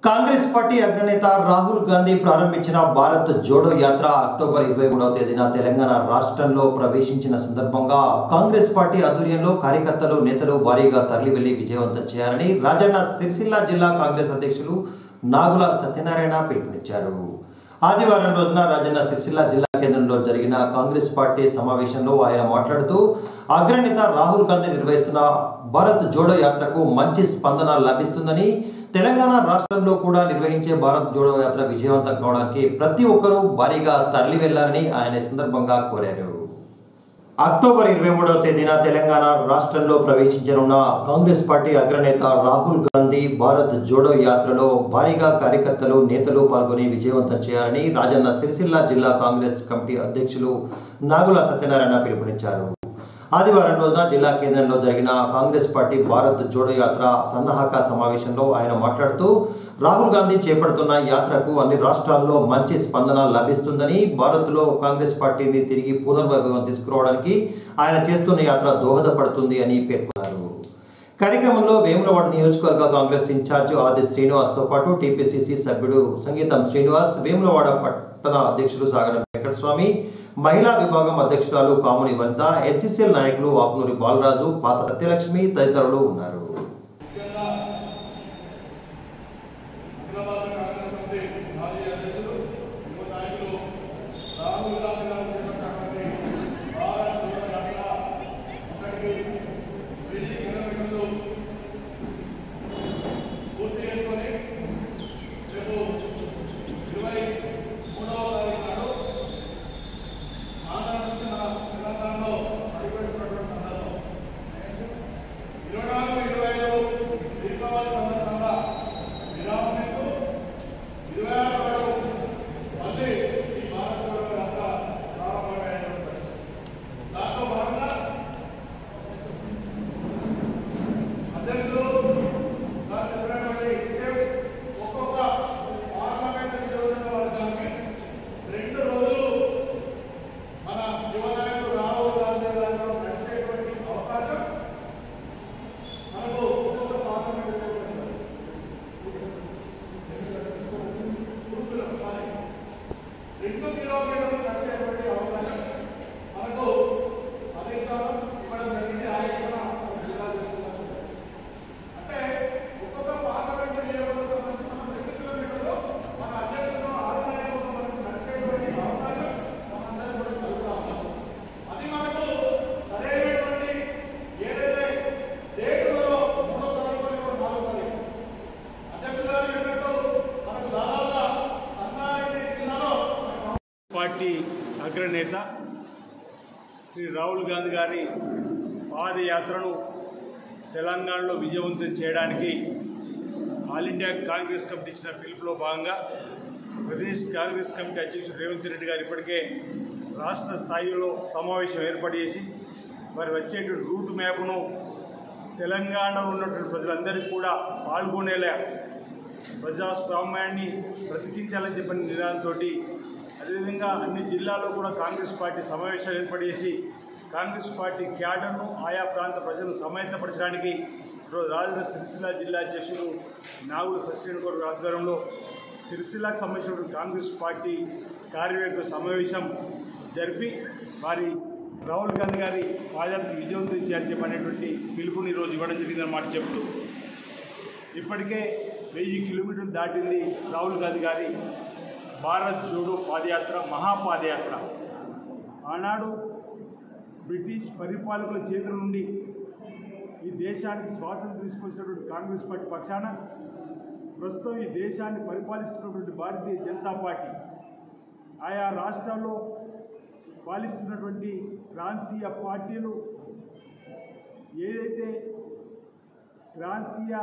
Congress party అగ్రనేత రాహుల్ గాంధీ ప్రారంభించిన Bharat Jodo Yatra October 23వ తేదీన తెలంగాణ రాష్ట్రంలో ప్రవేశించిన సందర్భంగా కాంగ్రెస్ పార్టీ ఆధ్వర్యంలో కార్యకర్తలు నేతలు భారీగా తరలి వెళ్లి విజయవంతం చేయాలని రాజన్న సిరిసిల్ల జిల్లా కాంగ్రెస్ అధ్యక్షులు నాగుల సత్యనారాయణ పిలుపునిచ్చారు. ఆదివారం రోజున రాజన్న సిరిసిల్ల జిల్లా కేంద్రంలో జరిగిన కాంగ్రెస్ పార్టీ సమావేశంలో ఆయన మాట్లాడుతూ అగ్రనేత రాహుల్ గాంధీ నిర్వహిస్తున్న భారత్ జోడో యాత్రకు మంచి స్పందన లభిస్తుందని, తెలంగాణ రాష్ట్రంలో కూడా నిర్వహించే భారత్ జోడో యాత్ర విజయవంతం కావడానికి ప్రతి ఒక్కరూ భారీగా తరలి వెళ్లాలని ఆయన సందర్భంగా కోరారు. అక్టోబర్ 23వ తేదీన తెలంగాణ రాష్ట్రంలో ప్రవేశించనున్న కాంగ్రెస్ పార్టీ అగ్రనేత రాహుల్ గాంధీ భారత్ జోడో యాత్రలో భారీగా కార్యకర్తలు నేతలు పాల్గొని విజయవంతం చేయాలని రాజన్న సిరిసిల్ల జిల్లా కాంగ్రెస్ కమిటీ అధ్యక్షులు నాగుల సత్యనారాయణ పిలుపునిచ్చారు. ఆదివారం రోజున జిల్లా కేంద్రంలో జరిగిన కాంగ్రెస్ పార్టీ భారత్ జోడో యాత్ర సన్నాహక సమావేశంలో ఆయన మాట్లాడుతూ రాహుల్ గాంధీ చేపడుతున్న యాత్రకు అన్ని రాష్ట్రాల్లో మంచి స్పందన లభిస్తుందని, భారత్లో కాంగ్రెస్ పార్టీని తిరిగి పునర్వైభవం తీసుకురావడానికి ఆయన చేస్తున్న యాత్ర దోహదపడుతుంది అని పేర్కొన్నారు. కార్యక్రమంలో వేములవాడ నియోజకవర్గ కాంగ్రెస్ ఇన్ఛార్జ్ ఆది శ్రీనివాస్తో పాటు టీపీసీసీ సభ్యుడు సంగీతం శ్రీనివాస్, వేములవాడ పట్టణ అధ్యక్షులు సాగరం వెంకటస్వామి, మహిళా విభాగం అధ్యక్షురాలు కాముని వనిత, ఎస్సీసీఎల్ నాయకులు ఆకునూరి బాలరాజు, పాత సత్యలక్ష్మి తదితరులు ఉన్నారు. పార్టీ అగ్రనేత శ్రీ రాహుల్ గాంధీ గారి పాదయాత్రను తెలంగాణలో విజయవంతం చేయడానికి ఆల్ ఇండియా కాంగ్రెస్ కమిటీ ఇచ్చిన పిలుపులో భాగంగా ప్రదేశ్ కాంగ్రెస్ కమిటీ అధ్యక్షుడు రేవంత్ రెడ్డి గారు ఇప్పటికే రాష్ట్ర స్థాయిలో సమావేశం ఏర్పాటు చేసి మరి వచ్చేటువంటి రూట్ మ్యాప్ను తెలంగాణలో ఉన్నటువంటి ప్రజలందరికీ కూడా పాల్గొనేలా ప్రజాస్వామ్యాన్ని బ్రతికించాలని చెప్పిన నినాదంతో, అదేవిధంగా అన్ని జిల్లాల్లో కూడా కాంగ్రెస్ పార్టీ సమావేశాలు ఏర్పాటు చేసి కాంగ్రెస్ పార్టీ క్యాడర్ను ఆయా ప్రాంత ప్రజలను సమాయత్తపరచడానికి ఈరోజు రాజన్న సిరిసిల్ల జిల్లా అధ్యక్షులు నాగుల సత్యనారాయణ ఆధ్వర్యంలో సిరిసిల్లకు సంబంధించినటువంటి కాంగ్రెస్ పార్టీ కార్యవర్గ సమావేశం జరిపి వారి రాహుల్ గాంధీ గారి పాదయాత్ర విజయవంతం చేయాలని చెప్పనేటువంటి పిలుపుని ఈరోజు ఇవ్వడం జరిగిందని మాట చెప్తూ, ఇప్పటికే 1000 కిలోమీటర్లు దాటింది రాహుల్ గాంధీ గారి భారత్ జోడో పాదయాత్ర, మహాపాదయాత్ర. ఆనాడు బ్రిటిష్ పరిపాలకుల చేతుల నుండి ఈ దేశానికి స్వాతంత్రం తీసుకొచ్చినటువంటి కాంగ్రెస్ పార్టీ పక్షాన ప్రస్తుతం ఈ దేశాన్ని పరిపాలిస్తున్నటువంటి భారతీయ జనతా పార్టీ ఆయా రాష్ట్రాల్లో పాలిస్తున్నటువంటి ప్రాంతీయ పార్టీలు ఏదైతే ప్రాంతీయ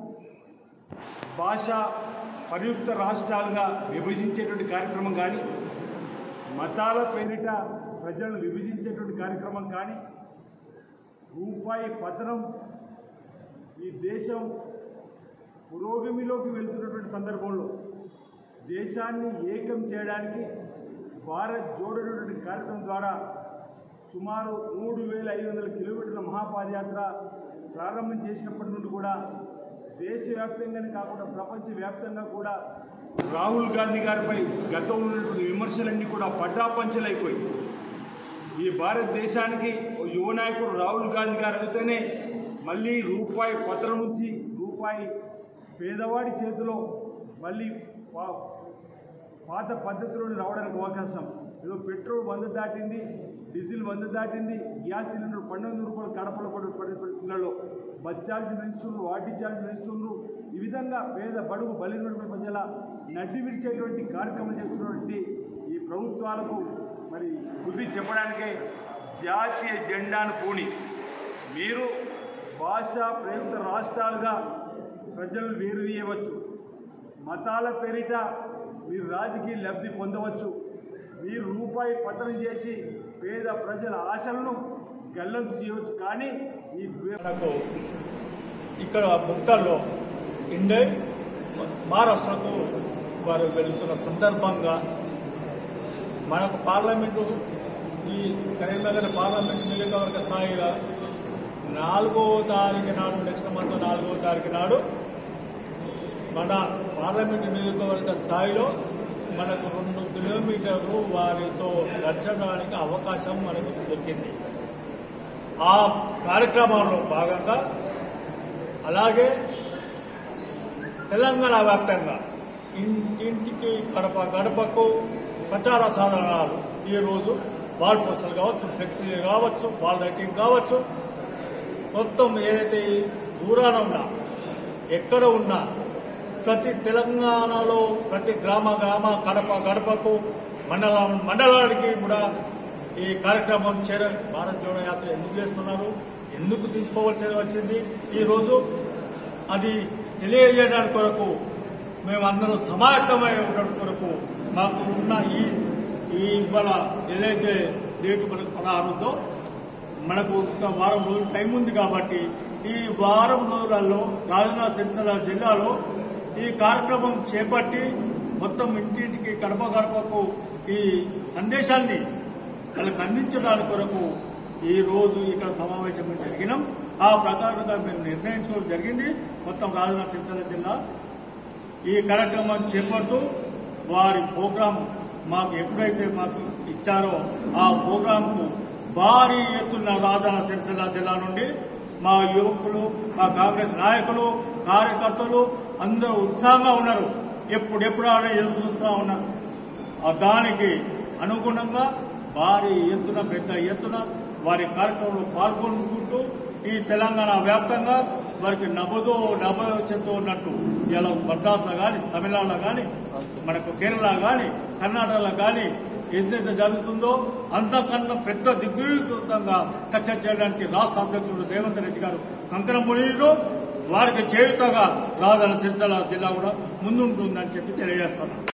భాష పరియుక్త రాష్ట్రాలుగా విభజించేటువంటి కార్యక్రమం కానీ, మతాల పేరిట ప్రజలను విభజించేటువంటి కార్యక్రమం కానీ, రూపాయి పతనం ఈ దేశం పురోగమిలోకి వెళ్తున్నటువంటి సందర్భంలో దేశాన్ని ఏకం చేయడానికి భారత్ జోడేటువంటి కార్యక్రమం ద్వారా సుమారు 3500 కిలోమీటర్ల మహాపాదయాత్ర ప్రారంభం చేసినప్పటి నుండి కూడా దేశవ్యాప్తంగానే కాకుండా ప్రపంచవ్యాప్తంగా కూడా రాహుల్ గాంధీ గారిపై గతంలో ఉన్నటువంటి విమర్శలన్నీ కూడా పడ్డాపంచలైపోయి ఈ భారతదేశానికి యువ నాయకుడు రాహుల్ గాంధీ గారు అయితేనే మళ్ళీ రూపాయి పత్రం నుంచి రూపాయి పేదవాడి చేతిలో మళ్ళీ పాత పద్ధతిలోనే రావడానికి అవకాశం. ఏదో పెట్రోల్ 100 దాటింది, డీజిల్ 100 దాటింది, గ్యాస్ సిలిండర్ 1200 రూపాయలు కడపలో పడే పరిస్థితులలో బస్ ఛార్జ్ పెంచుతున్నారు, ఆర్టీ ఛార్జ్ పెంచుతున్నారు. ఈ విధంగా పేద బడుగు బలిగిన ప్రజల నడ్డి విడిచేటువంటి కార్యక్రమం చేస్తున్నటువంటి ఈ ప్రభుత్వాలకు మరి బుద్ధి చెప్పడానికే జాతీయ జెండాను పూని మీరు భాషా ప్రయుక్త రాష్ట్రాలుగా ప్రజలు వేరుదీయవచ్చు, మతాల పేరిట మీరు రాజకీయ లబ్ధి పొందవచ్చు, మీరు రూపాయి పతనం చేసి పేద ప్రజల ఆశలను గల్లంతు చేయవచ్చు. కానీ ఈ ఇక్కడ ముక్తాల్లో ఇండే మహారాష్ట్రకు వారు వెళుతున్న సందర్భంగా మనకు పార్లమెంటు ఈ కరీంనగర్ పార్లమెంటు నియోజకవర్గ స్థాయిగా 4వ తారీఖు నాడు నెక్స్ట్ మంత్ 4వ తారీఖు నాడు మన పార్లమెంటు నియోజకవర్గ స్థాయిలో మనకు 2 కిలోమీటర్లు వారితో నడచడానికి అవకాశం మనకు దొరికింది. ఆ కార్యక్రమంలో భాగంగా అలాగే తెలంగాణ వ్యాప్తంగా ఇంటింటికి గడపకు ప్రచార సాధనాలు ఈరోజు వాల్ పోస్టర్లు కావచ్చు, ఫ్లెక్సీలు కావచ్చు, వాల్ రైటింగ్ కావచ్చు, మొత్తం ఏదైతే దూరాన ఉన్నా ఎక్కడ ఉన్నా ప్రతి తెలంగాణలో ప్రతి గ్రామ గడపకు మండలానికి కూడా ఈ కార్యక్రమం భారత్ జోడో యాత్ర ఎందుకు చేస్తున్నారు, ఎందుకు తీసుకోవాల్సి వచ్చింది, ఈరోజు అది తెలియజేయడానికి కొరకు మేమందరం సమాయత్తమై ఉండడం కొరకు మాకు ఉన్న ఈ ఇవాళ ఏదైతే డేటు మనకు 16 ఉందో మనకు ఒక వారం రోజులు టైం ఉంది కాబట్టి ఈ వారం రోజులలో రాజన్న సిరిసిల్ల జిల్లాలో ఈ కార్యక్రమం చేపట్టి మొత్తం ఇంటింటికి గడపకు ఈ సందేశాన్ని వాళ్ళకి అందించడానికి కొరకు ఈ రోజు ఇక్కడ సమావేశం జరిగినాం. ఆ ప్రకారంగా మేము నిర్ణయించుకోవడం జరిగింది. మొత్తం రాజన్న సిరిసిల్ల జిల్లా ఈ కార్యక్రమం చేపడుతూ వారి ప్రోగ్రాం మాకు ఎప్పుడైతే మాకు ఇచ్చారో ఆ ప్రోగ్రాంకు భారీ ఎత్తున రాజన్న సిరిసిల్ల జిల్లా నుండి మా యువకులు, మా కాంగ్రెస్ నాయకులు, కార్యకర్తలు అందరూ ఉత్సాహంగా ఉన్నారు. ఎప్పుడెప్పుడు ఎదురు చూస్తూ ఉన్నారు. దానికి అనుగుణంగా భారీ ఎత్తున పెద్ద ఎత్తున వారి కార్యక్రమంలో పాల్గొనుకుంటూ ఈ తెలంగాణ వ్యాప్తంగా వారికి నభోచంతో ఉన్నట్టు ఇలా మద్రాసులో కానీ, తమిళనాడులో కానీ, మనకు కేరళ కానీ, కర్ణాటకలో కానీ ఏదైతే జరుగుతుందో అంతకన్నా పెద్ద దిగ్విజయంగా సక్సెస్ చేయడానికి రాష్ట్ర అధ్యక్షుడు రేవంత్ రెడ్డి గారు కంకణం మునిలో వారికి చేయుతగా రాజన్న సిరిసిల్ల జిల్లా కూడా ముందుంటుందని చెప్పి తెలియజేస్తున్నారు.